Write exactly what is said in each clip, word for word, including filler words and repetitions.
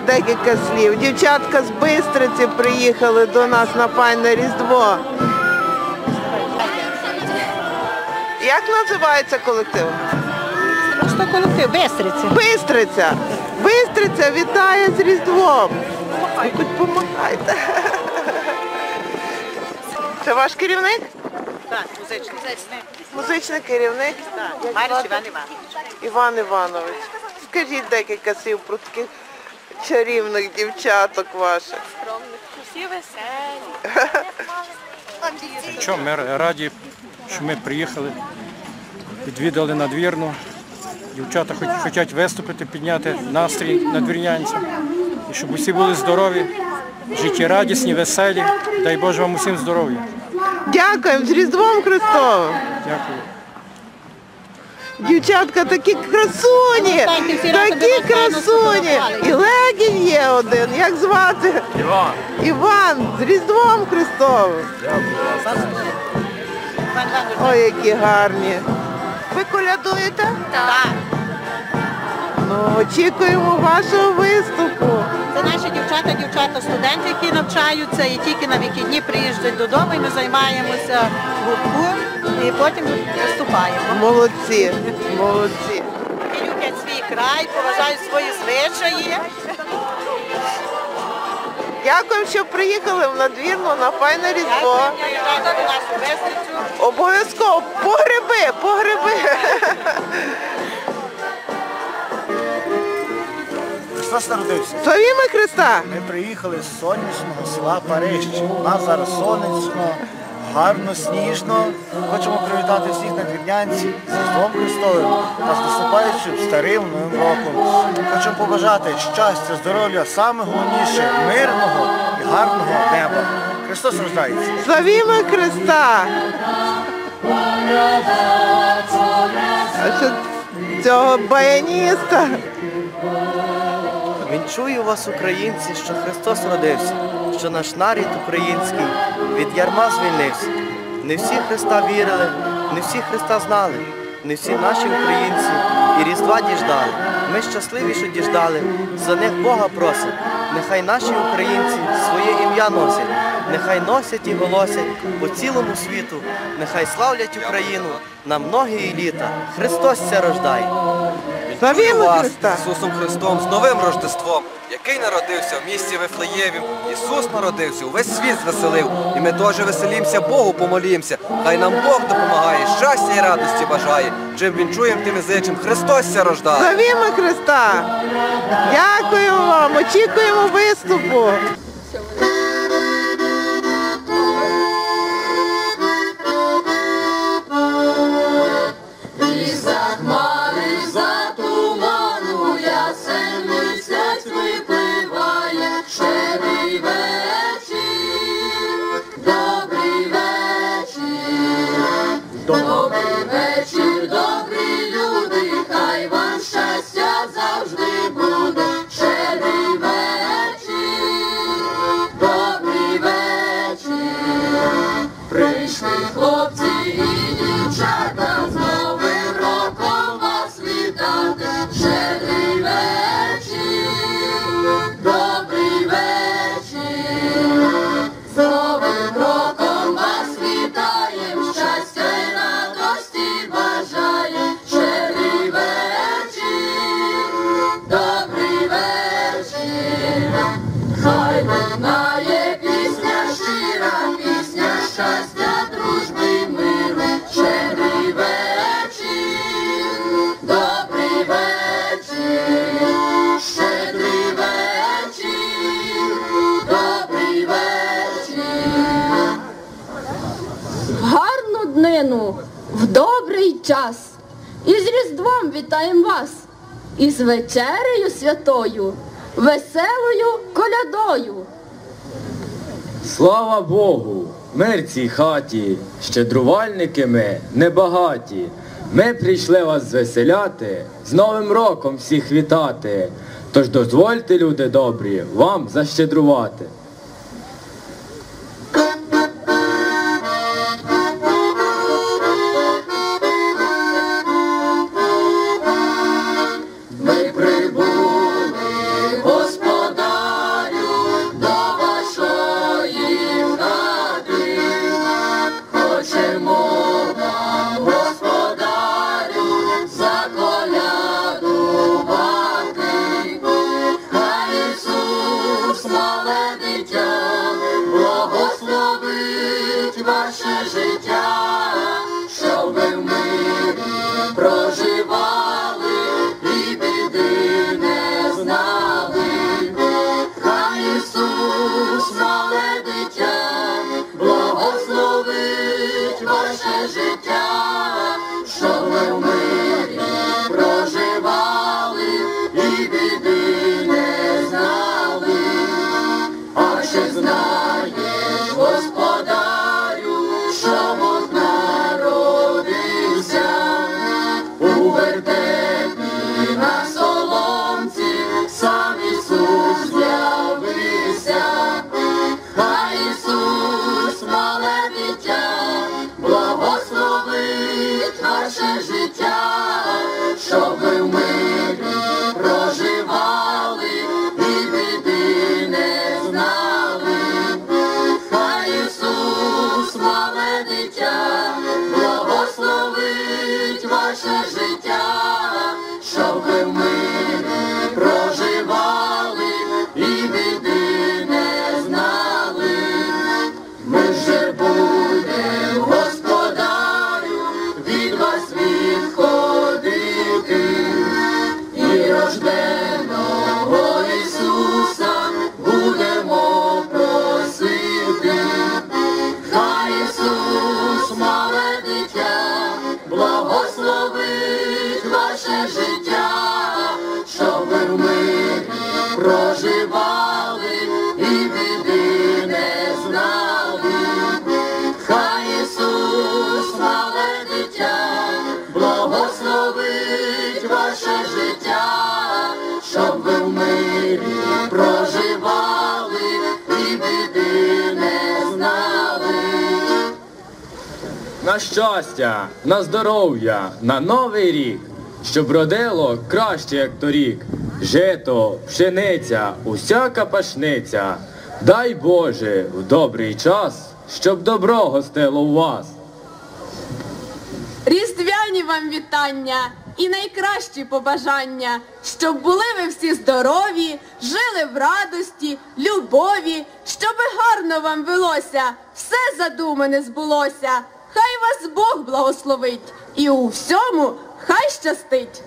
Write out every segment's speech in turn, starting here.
декілька слів. Дівчатка з Бистриці приїхали до нас на файне Різдво. Як називається колектив? Просто колектив Бистриця. Бистриця. Бистриця вітає з Різдвом. Ви хоч помагайте. Це ваш керівник? Так, музичний. Музичний керівник? Так, Марич Іван Іванович. Іван Іванович. Скажіть декілька слів про таких чарівних дівчаток ваших. Усі веселі. Що, ми раді, що ми приїхали, відвідали надвірну. Дівчата хочуть виступити, підняти настрій надвірнянцям. І щоб усі були здорові, життєрадісні, веселі. Дай Боже вам усім здоров'я. Дякуємо, з Різдвом Христовим. Дякую. Дівчатка такі красуні, такі красуні. І легінь є один. Як звати? Іван. Іван, з Різдвом Христовим. Ой, які гарні. Ви колядуєте? Так. Ну, очікуємо вашого виступу. Це наші дівчата, дівчата, студенти, які навчаються і тільки на вихідні приїжджають додому, і ми займаємося в гуртку і потім виступаємо. Молодці, молодці. І люблять свій край, поважають свої звичаї. Дякуємо, що приїхали в надвірну на файне Різдво. Приїжджайте до нас у Бистрицю. Обов'язково по гриби, по гриби. Христос народився. Славімо Христа! Ми приїхали з сонячного села Париж. У нас зараз сонячно, гарно, сніжно. Хочемо привітати всіх надвірнянців з Різдвом Христовим та з наступаючим старим Новим роком. Хочемо побажати щастя, здоров'я, саме головніше мирного і гарного неба. Христос рождається. Славімо Христа! А що цього баяніста? Вінчую вас, українці, що Христос родився, що наш нарід український від ярма звільнився. Не всі Христа вірили, не всі Христа знали, не всі наші українці і Різдва діждали. Ми щасливі, що діждали, за них Бога просимо. Нехай наші українці своє ім'я носять, нехай носять і голосять по цілому світу, нехай славлять Україну на многії літа. Христос ся рождає. Славімо вас Христа! з Ісусом Христом, з новим Рождеством, який народився в місті Вифлеєві. Ісус народився, увесь світ звеселив. І ми теж веселімося, Богу помолімся. Хай нам Бог допомагає, щастя і радості бажає. Чим вінчуєм, тим і зичим. Христос ся рождає. Славімо Христа! Дякуємо вам, очікуємо виступу. В добрий час. І з Різдвом вітаємо вас. І з вечерею святою, веселою колядою. Слава Богу, мир цій хаті, щедрувальники ми небагаті. Ми прийшли вас звеселяти, з Новим роком всіх вітати. Тож дозвольте, люди добрі, вам защедрувати. Ми прибули, Господа. щоби в мирі проживали і біди не знали. Хай Ісус, мале дитя, благословить ваше життя, щоби в мирі проживали і біди не знали. Ми же будем, Господарю, від вас відходити, і рожденого Ісуса будемо просити. Хай Ісус, мале дитя, благословить ваше життя, щоб ви в мирі проживали і біди не знали. Хай Ісус, мале дитя, благословить ваше життя, щоб ви в мирі проживали і біди не знали. На щастя, на здоров'я, на новий рік, щоб родило краще, як торік. Жито, пшениця, усяка пашниця. Дай Боже в добрий час, щоб добро гостило у вас. Різдвяні вам вітання і найкращі побажання, щоб були ви всі здорові, жили в радості, любові, щоби гарно вам велося, все задумане збулося. Хай вас Бог благословить і у всьому хай щастить.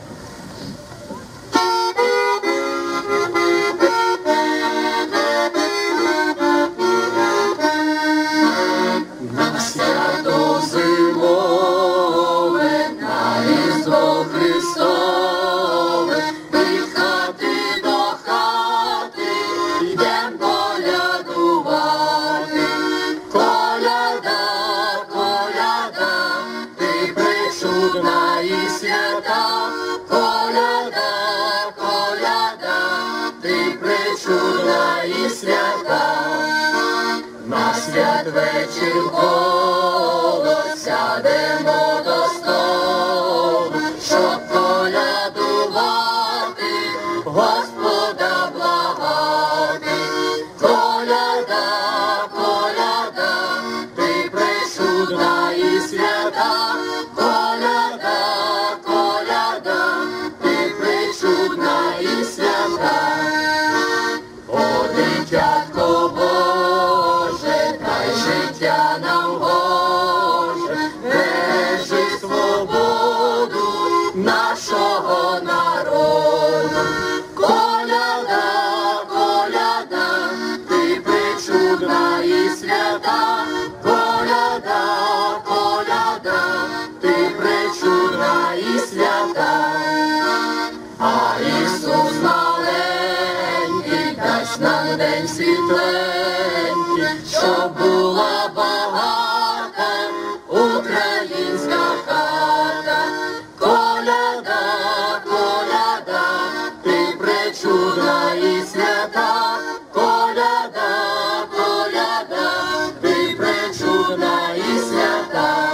На свято зимове, на Різдво Христове, від хати до хати йдем колядувати. Коляда, коляда, ти причудна і свята. Коляда, коляда, ти причудна і свята. На святвечір голос сядемо до столу, щоб колядувати, Господа благати. Коляда, коляда, ти пречудна і свята. Коляда, коляда, ти пречудна і свята. О, дитятко Боже, дай життя нам Боже, бережи свободу нашого народу. Коляда, коляда, ти пречудна і свята. Коляда, коляда, ти пречудна і свята. А Ісус маленький дасть нам день світленький, щоб була багата українська хата. Коляда, коляда, ти пречудна і свята. Коляда, коляда, ти пречудна і свята.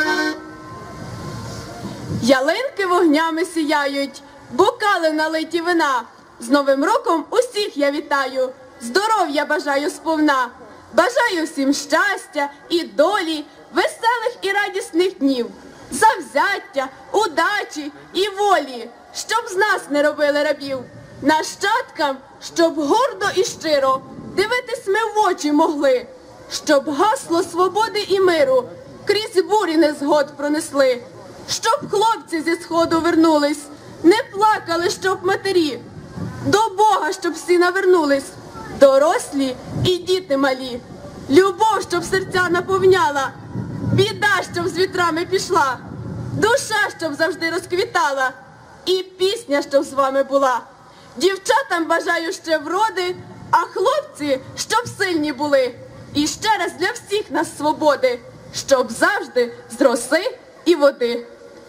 Ялинки вогнями сіяють, бокали налиті вина. З Новим роком усіх я вітаю, здоров'я бажаю сповна. Бажаю всім щастя і долі, веселих і радісних днів, завзяття, удачі і волі, щоб з нас не робили рабів. Нащадкам, щоб гордо і щиро дивитись ми в очі могли, щоб гасло свободи і миру крізь бурі незгод пронесли, щоб хлопці зі сходу вернулись, не плакали, щоб матері, до Бога, щоб всі навернулись, дорослі і діти малі. Любов, щоб серця наповняла, біда, щоб з вітрами пішла, душа, щоб завжди розквітала, і пісня, щоб з вами була. Дівчатам бажаю ще вроди, а хлопці, щоб сильні були. І ще раз для всіх нас свободи, щоб завжди з роси і води.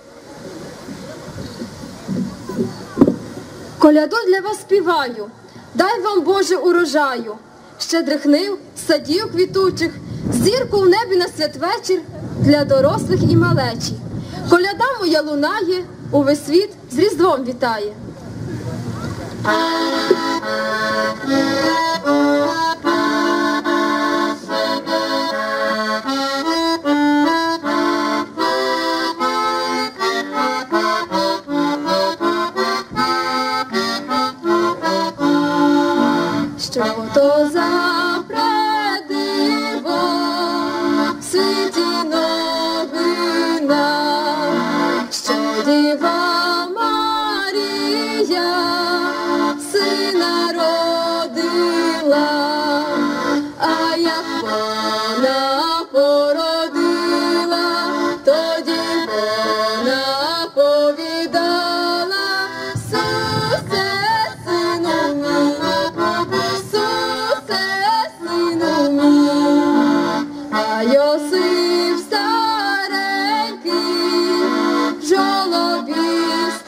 Коляду для вас співаю, дай вам, Боже, урожаю, щедрих нив, садів квітучих, зірку в небі на святвечір для дорослих і малечі. Коляда моя лунає, увесь світ з Різдвом вітає. Що то за предиво, в світі новина, що Діва Марія сина родила, а як вона породила, тоді вона повідала: Ісусе, сину мій, Ісусе, сину мій. А Йосип старенький в жолобі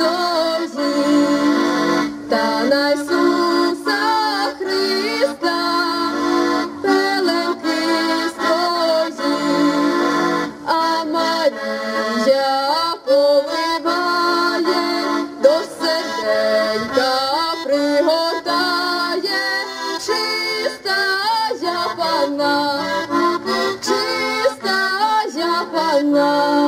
стоїть, та на Ісуса Христа пеленки стоїть, а Марія поливає, до серденька пригортає, чистая панна, чистая панна.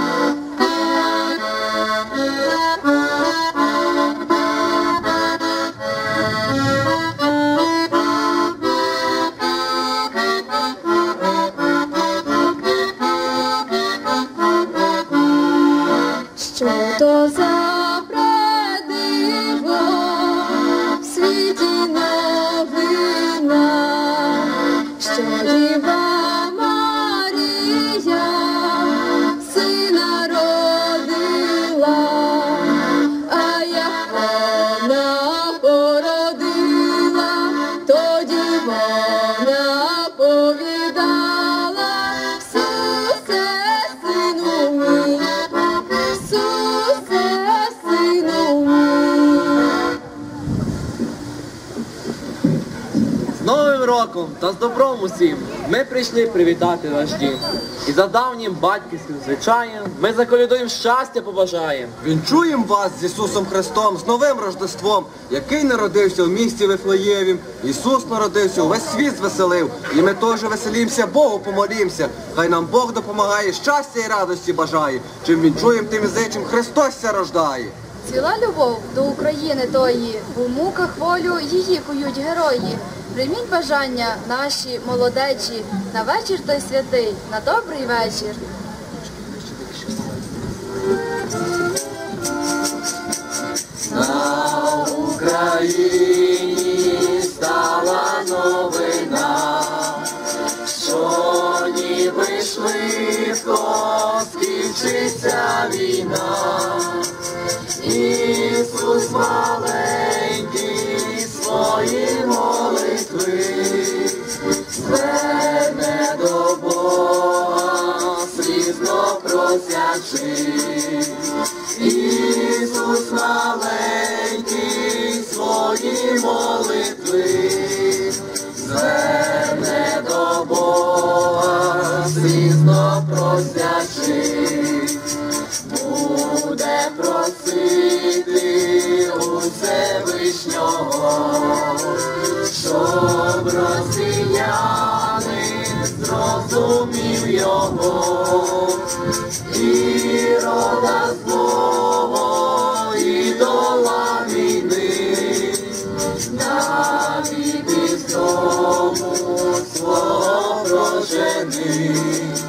Що то за предиво, в світі новина, що Діва Марія сина родила, а як вона породила, тоді вона повідала: Ісусе, сину мій, Ісусе, сину мій. З Новим роком та з добром усім ми прийшли привітати ваш дім. І за давнім батьківським звичаєм ми заколядуємо щастя побажаємо. Вінчуємо вас з Ісусом Христом, з новим Рождеством, який народився в місті Вифлеєвім. Ісус народився, увесь світ звеселив. І ми теж веселімся, Богу помолімся. Хай нам Бог допомагає, щастя і радості бажає. Чим вінчуємо, тим і зичим, Христос ся рождає. Ціла любов до України тої, у муках волю її кують герої. Прийміть бажання наші молодечі на вечір той святий, на добрий вечір. На Україні стала новина, що ніби швидко скінчиться війна. Ісус маленький свої молитви зверне до Бога, слізно просячи. Ісус маленький свої молитви зверне до Бога, слізно просячи. Буде просити у Всевишнього, щоб росіянин зрозумів його. Ірода злого, ідола війни, навіки з дому свого прожени.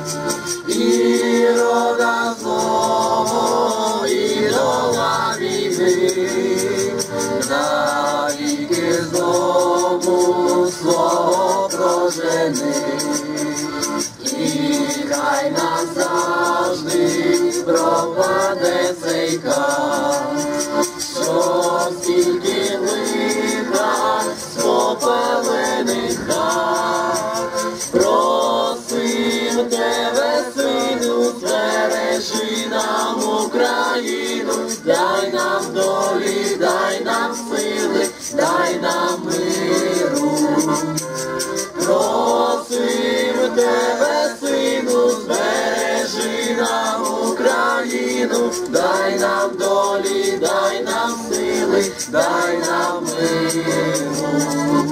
Ірода злого, ідола війни, навіки з дому свого прожени. І хай назавжди пропаде цей кат, що скільки лиха спопелених хат. Просим тебе, сину, збережи нам Україну, дай нам долі, дай нам сили, дай нам миру. Просим тебе, сину, збережи нам Україну, дай нам долі. сили, дай нам миру.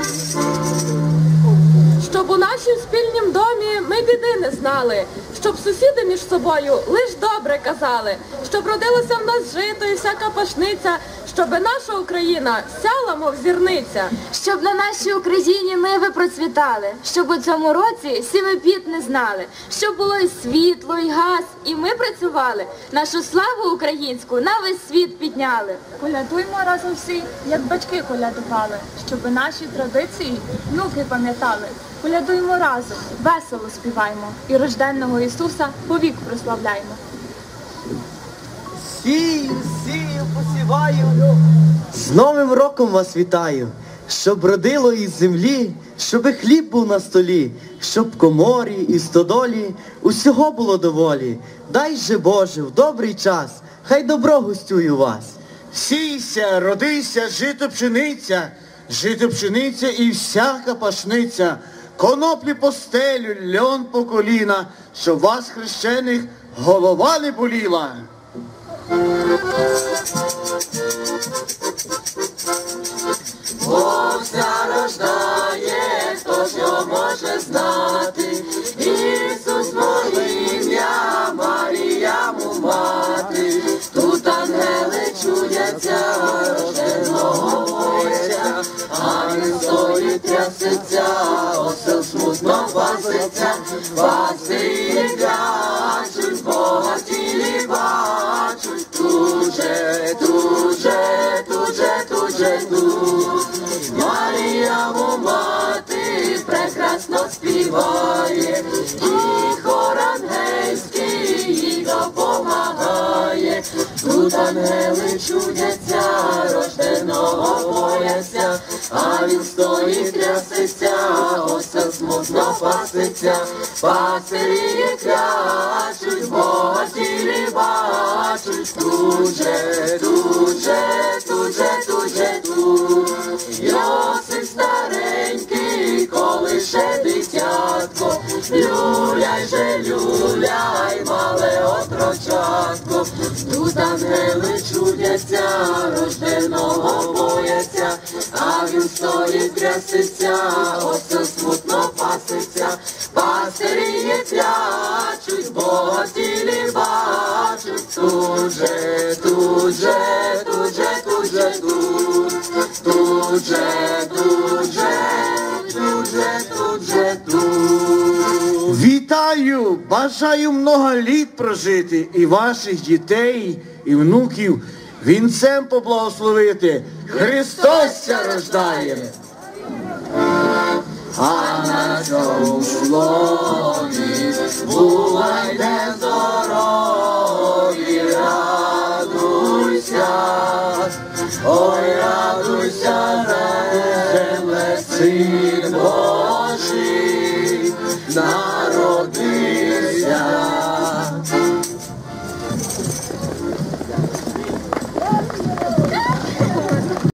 Щоб у нашім спільнім домі ми біди не знали, щоб сусіди між собою лиш добре казали, щоб родилося в нас жито і всяка пашниця, щоб наша Україна сяла, мов зірниця. Щоб на нашій Україні ниви процвітали, щоб у цьому році сімипіт не знали, щоб було і світло, і газ, і ми працювали, нашу славу українську на весь світ підняли. Колядуймо разом всі, як батьки колядували, щоб наші традиції внуки пам'ятали. Колядуймо разом, весело співаймо, і рожденного Ісуса повік прославляймо. Сію, сію, посіваю, з Новим роком вас вітаю, щоб родило із землі, щоби хліб був на столі, щоб в коморі і стодолі усього було доволі. Дай же Боже в добрий час, хай добро гостює у вас. Сійся, родися, жито пшениця, жито пшениця і всяка пашниця, коноплі по стелю, льон по коліна, щоб вас, хрещених, голова не боліла. Бог зарождає, хто ж його може знати, Ісус моє ім'я, Марія му мати, тут ангели чудяться, рожденого бояться, а він стоїть трясеться, осел смутно паситься, пастирі плачуть, Бога тілі бачуть, тут же, тут же, тут же, тут же, тут. Марія му мати прекрасно співає, і хор ангельський їй допомагає. Тут ангели чудяться, рожденого бояться, а він стоїть трясеться, осел смутно паситься, пастирі клячуть, Бога тілі бачуть, тут же, тут же, тут же, тут же, тут. Йосип старенький, коли ще дитятко, люляй же, люляй, мале отрочатко. Тут ангели чудяться, рожденого бояться, а він стоїть трясеться, осел смутно паситься, пастирі клячуть, Бога тілі бачуть, тут же, тут же, тут же, тут же, тут. Тут же, тут же, тут же, тут же, тут. Вітаю! Бажаю много літ прожити і ваших дітей, і внуків вінцем поблагословити. Христос ся рождає! А на цьому слові бувайте здорові, радуйся, ой, радуйся, земле, Син Божий народився.